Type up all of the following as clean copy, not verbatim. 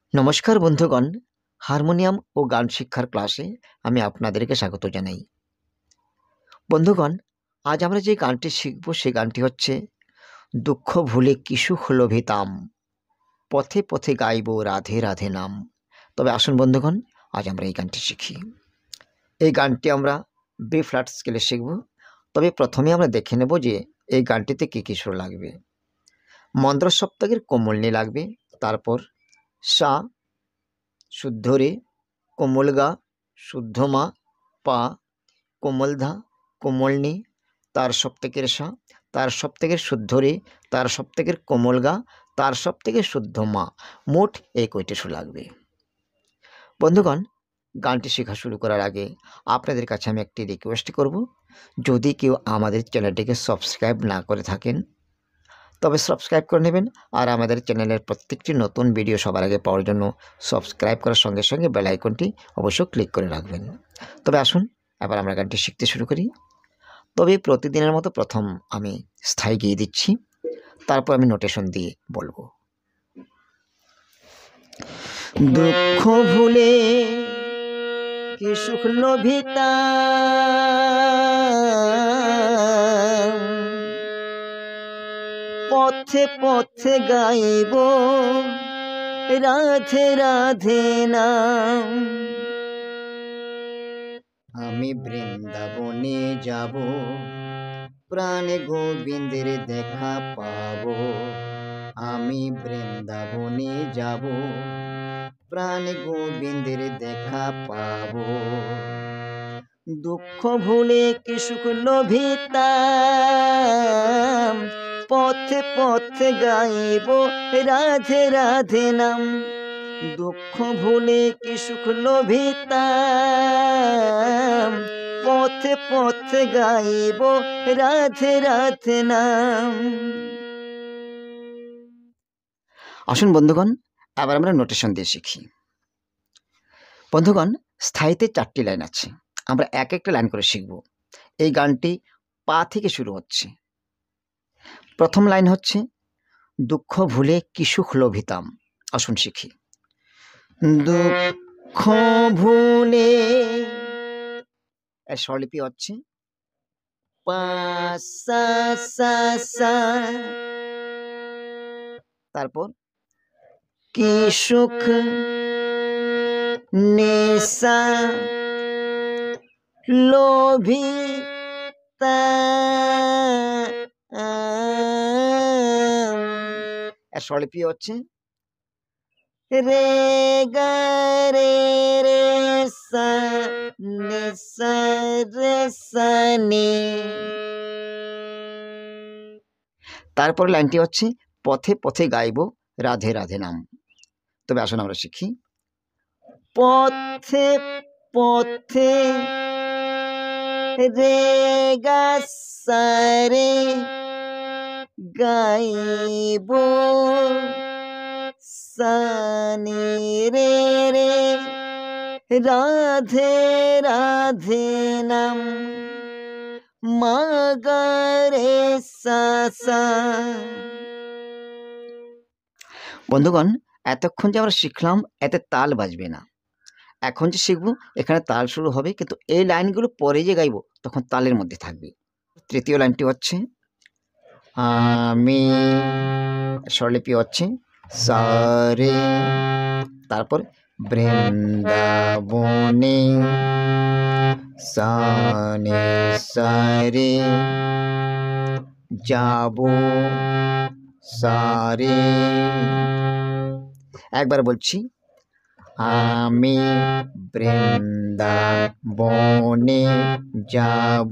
নমস্কার বন্ধুগণ, হারমোনিয়াম ও গান শিক্ষার ক্লাসে আমি আপনাদেরকে স্বাগত জানাই। বন্ধুগণ, আজ আমরা যে গানটি শিখব সেই গানটি হচ্ছে দুঃখ ভুলে কি সুখ লভিতাম, পথে পথে গাইব রাধে রাধে নাম। তবে আসুন বন্ধুগণ, আজ আমরা এই গানটি শিখি। এই গানটি আমরা বি ফ্ল্যাট স্কেলে শিখব। তবে প্রথমে আমরা দেখে নেব যে এই গানটিতে কী কী সুর লাগবে। মন্দ্র সপ্তকের কোমল নী লাগবে, তারপর সা শুদ্ধ রে, কোমল গা, শুদ্ধ মা, পা, কোমল ধা, কোমল নি, তার সপ্তকের সা, তার সপ্তকের শুদ্ধ রে, তার সপ্তকের কোমল গা, তার সপ্তকের শুদ্ধ মা। মোট এই কয়টি সুর লাগবে। বন্ধুগণ, গানটি শেখা শুরু করার আগে আপনাদের কাছে আমি একটি রিকোয়েস্ট করব, যদি কেউ আমাদের চ্যানেলটিকে সাবস্ক্রাইব না করে থাকেন তবে সাবস্ক্রাইব করে নেবেন। আর আমাদের চ্যানেলের প্রত্যেকটি নতুন ভিডিও সবার আগে পাওয়ার জন্য সাবস্ক্রাইব করার সঙ্গে সঙ্গে বেল আইকনটি অবশ্যই ক্লিক করে রাখবেন। তবে আসুন এবার আমরা গানটি শিখতে শুরু করি। তবে প্রতিদিনের মতো প্রথম আমি স্থায়ী গিয়ে দিচ্ছি, তারপর আমি নোটেশন দিয়ে বলবো। দুঃখ ভুলে কি সুখ লভিতাম, পথে পথে গাইব রাধে রাধে নাম। আমি বৃন্দাবনে যাব, প্রাণে গোবিন্দের দেখা পাব। আমি বৃন্দাবনে যাব, প্রাণে গোবিন্দের দেখা পাব। দুঃখ ভুলে কি সুখ লভিতাম, পথে পথে গাইব রাধে রাধে নাম। দুঃখ ভুলে কি সুখ লভিতাম, পথে পথে গাইব রাধে রাধে নাম। আসুন বন্ধুগণ, আবার আমরা নোটেশন দিয়ে শিখি। বন্ধুগণ, স্থায়ীতে 4টি লাইন আছে, আমরা এক একটা লাইন করে শিখব। এই গানটি পা থেকে শুরু হচ্ছে। প্রথম লাইন হচ্ছে দুঃখ ভুলে কি সুখ লভিতাম। আসুন শিখি। দুঃখ ভুলে, এর স্বরলিপি হচ্ছে পা সা সা সা, তারপর কি সুখ নেশা লোভিতাম, এর স্বরলিপি হচ্ছে রে গা রে রে সা নে সা রে সা নে। তারপর লাইনটি হচ্ছে পথে পথে গাইব রাধে রাধে নাম। তবে আসুন আমরা শিখি। পথে পথে রে গা সা রে গাইব সা নি রে রে রাধে রাধে নাম। মা গা রে সা সা। বন্ধুগণ, এতক্ষণ যে আমরা শিখলাম এতে তাল বাজবে না। এখন যে শিখবো এখানে তাল শুরু হবে, কিন্তু এই লাইনগুলো পরে যে গাইবো তখন তালের মধ্যে থাকবে। তৃতীয় লাইনটি হচ্ছে আমি, স্বরলিপি হচ্ছে সা রে, তারপর বৃন্দাবনে সা নে সা রে যাব সা রে। একবার বলছি, আমি বৃন্দাবনে যাব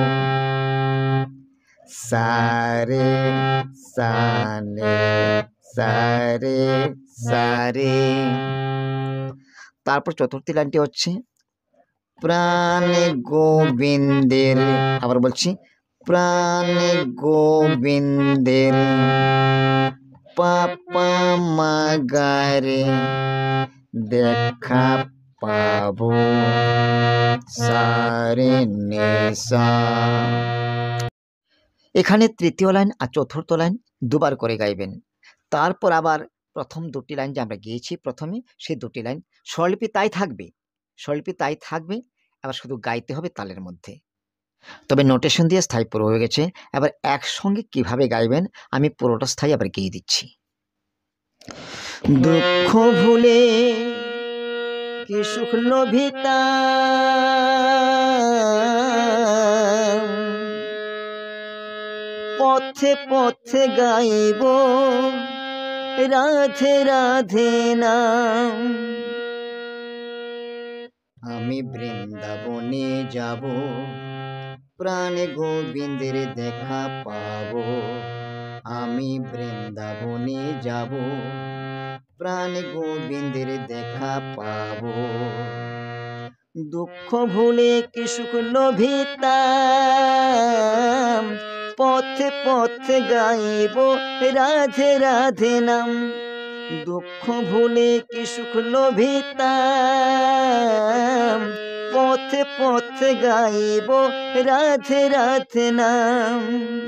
সা রে সা নে সা রে সা রে। তারপর চতুর্থ লাইনটি হচ্ছে প্রাণে গোবিন্দের, আবার বলছি প্রাণে গোবিন্দের পাপা মাগারে দেখা পাবো সা রে নে সা। এখানে তৃতীয় লাইন আর চতুর্থ লাইন দুবার করে গাইবেন। তারপর আবার প্রথম দুটি লাইন যে আমরা গেয়েছি প্রথমে, সেই দুটি লাইন স্বরলিপি তাই থাকবে, স্বরলিপি তাই থাকবে, এবার শুধু গাইতে হবে তালের মধ্যে। তবে নোটেশন দিয়ে স্থায়ী পুরো হয়ে গেছে। এবার একসঙ্গে কিভাবে গাইবেন আমি পুরোটা স্থায়ী আবার গেয়ে দিচ্ছি। দুঃখ ভুলে কি সুখ লোভিতা, পথে পথে গাইব রাধে রাধে নাম। আমি বৃন্দাবনে যাব, প্রাণে গোবিন্দের দেখা পাবো। আমি বৃন্দাবনে যাব, প্রাণে গোবিন্দের দেখা পাবো। দুঃখ ভুলে কি সুখ লোভিতাম, পথে পথে গাইব রাধে রাধে নাম। দুঃখ ভুলে কি সুখ লোভিতাম, পথে পথে গাইব রাধে রাধে নাম।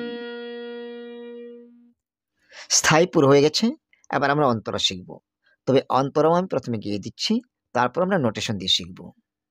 স্থায়ী পুরো হয়ে গেছে। এবার আমরা অন্তরা শিখব। তবে অন্তরাও আমি প্রথমে গিয়ে দিচ্ছি, তারপর আমরা নোটেশন দিয়ে শিখব।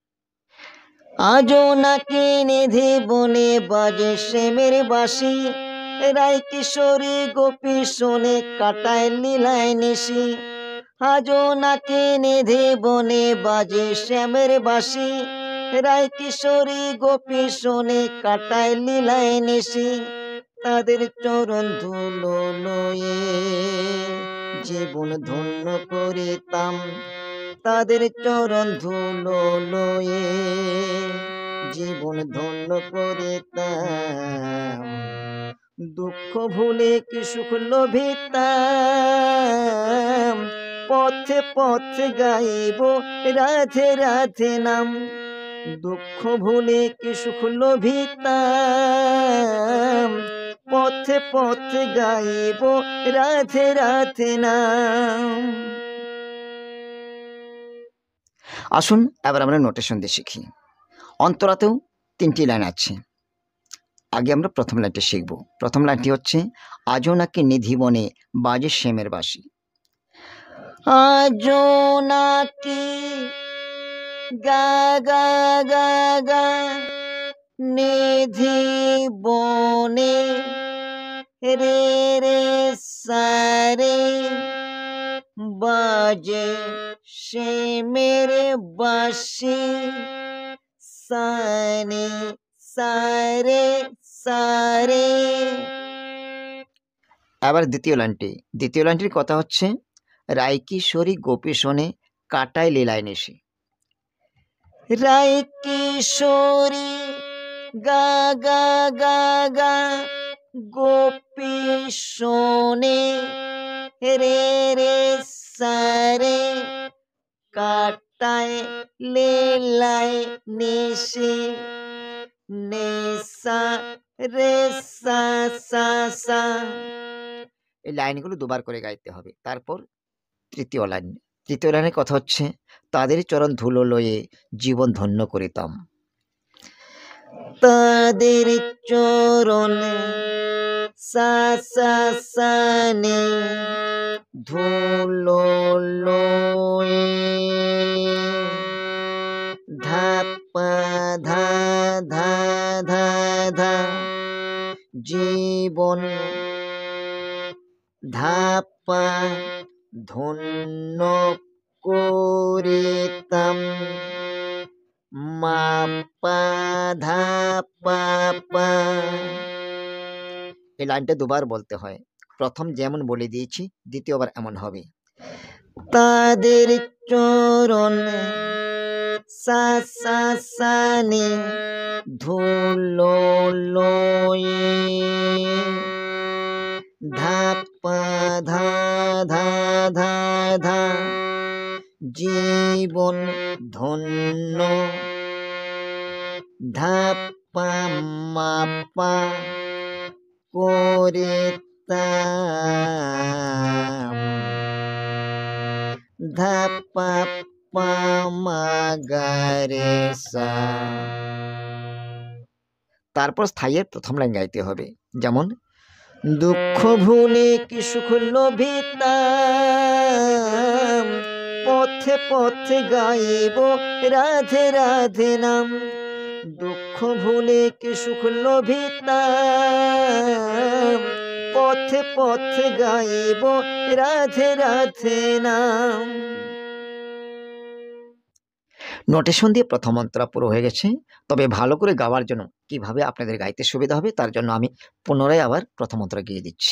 আজও নাকি নিধি বনে বাজে শ্যামের বাঁশি, রায় কিশোরী গোপী শোনে কাটায় লীলায় নিশি। আজও নাকি নিধি বনে বাজে শ্যামের বাঁশি, রায় কিশোরী গোপী শোনে কাটায় লীলায় নিশি। তাদের চরণ ধুলো লয়ে জীবন ধন্য করিতাম, তাদের চরণ ধুলো লয়ে জীবন ধন্য করিতাম। দুঃখ ভুলে কি সুখ লোভিতাম, পথে পথে গাইব রাধে রাধে নাম। দুঃখ ভুলে কি সুখ লোভিতাম, পথে পথে গাইব রাধে রাধে নাম। আসুন এবার আমরা নোটেশন দিয়ে শিখি। অন্তরাতেও তিনটি লাইন আছে। আগে আমরা প্রথম লাইনটি শিখব। প্রথম লাইনটি হচ্ছে আজও নাকি নিধি বনে বাজে শ্যামের বাঁশি। আজও নাকি গা গা গা গা নিধি বনে রে রে সারে বাজে শ্যামের বাঁশি, সানে সারে সারে। এবার দ্বিতীয় লাইনটির কথা হচ্ছে রায় কিশোরী গোপী শোনে কাটায় লীলায় নিশি। রায় কিশোরী গা গা গা গা গোপী শোনে রে রে সারে কাটায় লীলায় নিশি। নেশা রে সা সা সা। এই লাইনগুলো দুবার করে গাইতে হবে। তারপর তৃতীয় লাইনের কথা হচ্ছে তাদের চরণ ধুলো লয়ে জীবন ধন্য করিতাম। তাদের চরণ সা সা সানে ধুলো লয়ে ধা পা ধা ধা ধা ধা জীবন ধা পা ধন্য করিতাম। মা পা ধা পা পা। এই লাইনটা দুবার বলতে হয়। প্রথম যেমন বলে দিয়েছি দ্বিতীয়বার এমন হবে। তাদের চরণ সা সা সানে ধুলো লয়ে ধা পা ধা ধা ধা ধা জীবন ধন্য ধা পা মা পা করিতাম। ধা পা পা মা গা রে সা। তারপর স্থায়ীর প্রথম লাইন গাইতে হবে। যেমন দুঃখ ভুলে কি সুখ লোভিতাম, পথে পথে গাইব রাধে রাধে নাম। দুঃখ ভুলে কি সুখ লোভিতাম, পথে পথে গাইব রাধে রাধে নাম। নোটেশন দিয়ে প্রথম অন্তরা পুরো হয়ে গেছে। তবে ভালো করে গাওয়ার জন্য কিভাবে আপনাদের গাইতে সুবিধা হবে তার জন্য আমি পুনরায় আবার প্রথম অন্তরা গিয়ে দিচ্ছি।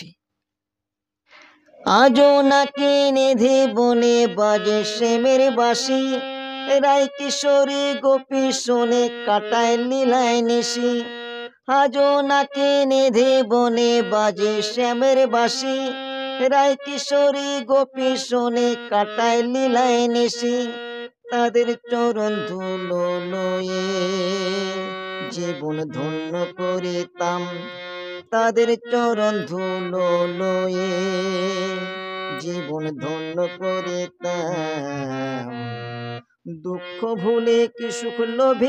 আজও নাকি নিধি বনে বাজে শ্যামের বাঁশি, রায় কিশোরী গোপী শোনে কাটায় লীলায় নিশি। আজও নাকি নিধি বনে বাজে শ্যামের বাঁশি, রায় কিশোরী গোপী শোনে কাটায় লীলায় নিশি। তাদের চরণ ধুলো লয়ে জীবন ধন্য করিতাম, তাদের চরণ ধুলো লয়ে জীবন ধন্য করিতাম। দুঃখ ভুলে কি সুখ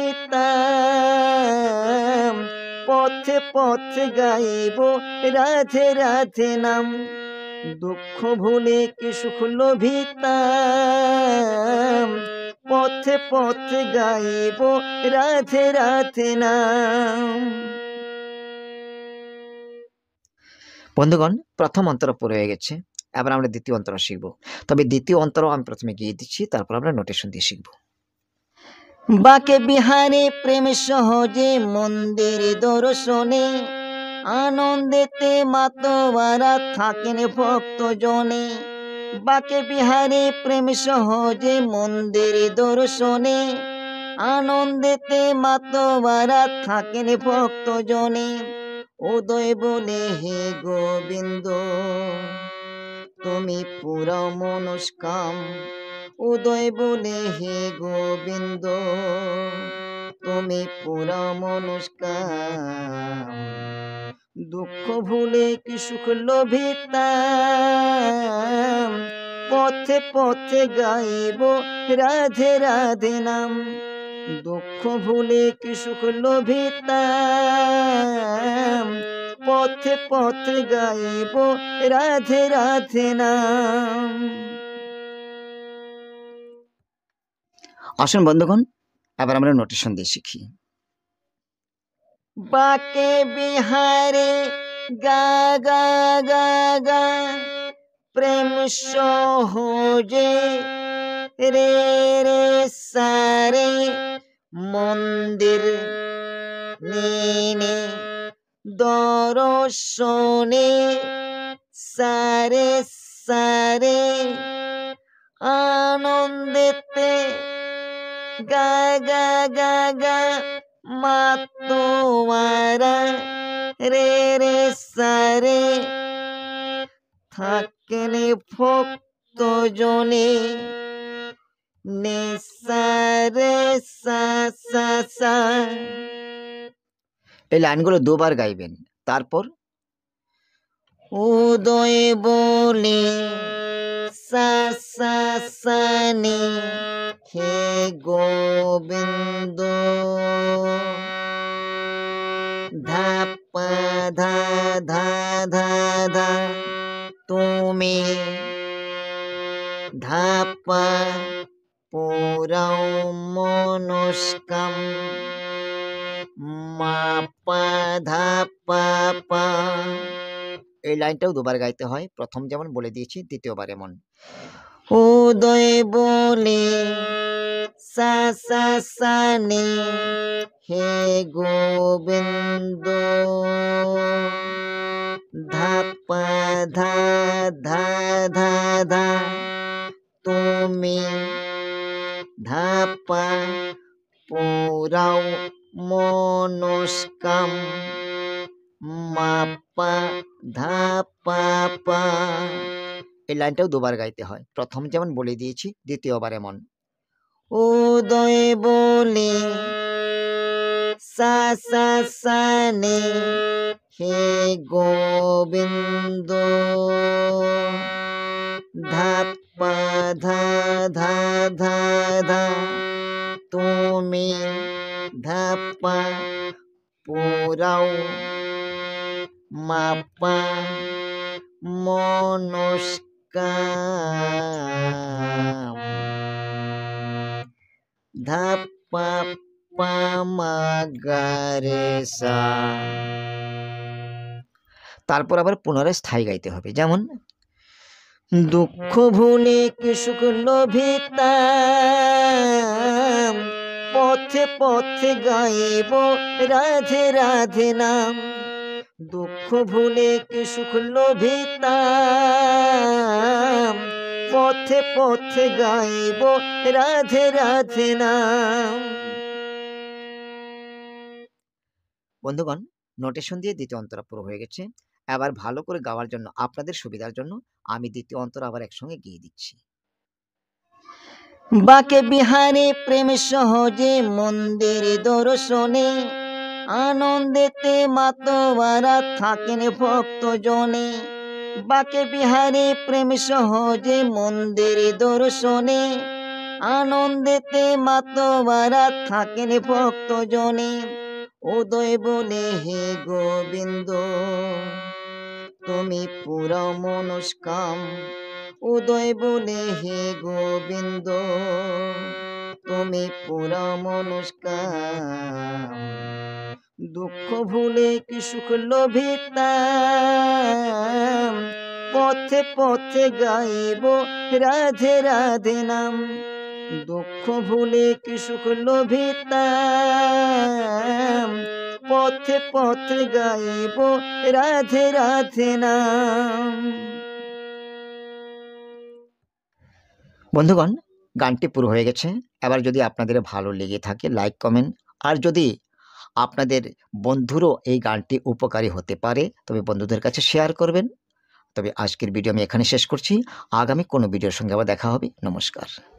লোভিতাম, পথে পথে গাইব রাধে রাধে নাম। দুঃখ ভুলে কি সুখ লোভিতাম, পথে পথে গাইব রাধে রাধে নাম। বন্ধুগণ, প্রথম অন্তরা পুরো হয়ে গেছে। এবার আমরা দ্বিতীয় অন্তরা শিখব। তবে দ্বিতীয় অন্তরাও আমি প্রথমে গিয়ে দিচ্ছি, তারপর আমরা নোটেশন দিয়ে শিখব। বাকে বিহারে প্রেম সহজে মন্দির দর্শনে, আনন্দেতে মাতোয়ারা থাকেন ভক্ত জনে। বাকে বিহারে প্রেম সহজে মন্দির দর্শনে, আনন্দেতে মাতোয়ারা থাকেন ভক্ত জনে। উদয় বলে হে গোবিন্দ তুমি পুরা মনস্কাম, উদয় বলে হে গোবিন্দ তুমি পুরা মনস্কাম। দুঃখ ভুলে কি সুখ লোভিতাম, পথে পথে গাইব রাধে রাধে নাম। দুঃখ ভুলে কি সুখ লোভিতাম, পথে পথে গাইব রাধে রাধে নাম। আসুন বন্ধুগণ, এবার আমরা নোটেশন দিয়ে শিখি। বাকে বিহারে গা গা গা গা প্রেম সহজে রে রে সারে মন্দির নে দর্শনে সারে সারে আনন্দেতে গা গা গা গা মাতোয়ারা রে রে সারে থাকেন ভক্ত জনে নে সারে সা সা সা। এই লাইনগুলো দুবার গাইবেন। তারপর উদয় বলে সা সা সা নে হে গোবিন্দ ধা পা ধা ধা ধা ধা তুমি ধা পা পুরাও মনস্কাম মা পা ধা পা পা। এই লাইনটাও দুবার গাইতে হয়। প্রথম যেমন বলে দিয়েছি, দ্বিতীয়বার এমন। উদয় বলে সা সা সা নে হে গোবিন্দ ধা পা ধা ধা ধা ধা তুমি ধা পা পুরাও মনস্কাম মা পা ধা পা পা। এই লাইনটাও দুবার গাইতে হয়। প্রথম যেমন বলে দিয়েছি, দ্বিতীয়বার এমন। উদয় বলে সা সা সা নে হে গোবিন্দ ধা পা ধা ধা ধা ধা তুমি ধা পা পুরাও মাপা মনস্কাম ধাপা পামাগারে সা। তারপর আবার পুনরায় স্থায়ী গাইতে হবে, যেমন দুঃখ ভুলে কি সুখ লোভিতাম, পথে পথে গাইব রাধে রাধে নাম। দুঃখ ভুলে কি সুখ লোভিতাম, পথে পথে গাইব রাধে রাধে নাম। বন্ধুগণ, নোটেশন দিয়ে দ্বিতীয় অন্তরা পুরো হয়ে গেছে। এবার ভালো করে গাওয়ার জন্য আপনাদের সুবিধার জন্য আমি দ্বিতীয় অন্তরা আবার একসঙ্গে গিয়ে দিচ্ছি। বাকে বিহারে প্রেম সহজে মন্দির দর্শনে, আনন্দেতে মাতোয়ারা থাকেন ভক্ত জনে। বাকে বিহারে প্রেম সহজে মন্দির দর্শনে, আনন্দেতে মাতোয়ারা থাকেন ভক্ত জনে। উদয় বলে হে গোবিন্দ তুমি পুরা মনস্কাম, উদয় বলে হে গোবিন্দ তুমি পুরা মনস্কাম। দুঃখ ভুলে কি সুখ লোভিতাম, পথে পথে গাইব রাধে রাধে নাম। দুঃখ ভুলে কি সুখ লোভিতাম, পথে পথে গাইব রাধে রাধে নাম। বন্ধুগণ, গানটি পুরো হয়ে গেছে। এবার যদি আপনাদের ভালো লেগে থাকে লাইক কমেন্ট, আর যদি আপনাদের বন্ধুরও এই গানটি উপকারী হতে পারে তবে বন্ধুদের কাছে শেয়ার করবেন। তবে আজকের ভিডিও আমি এখানে শেষ করছি। আগামী কোনো ভিডিওর সঙ্গে আবার দেখা হবে। নমস্কার।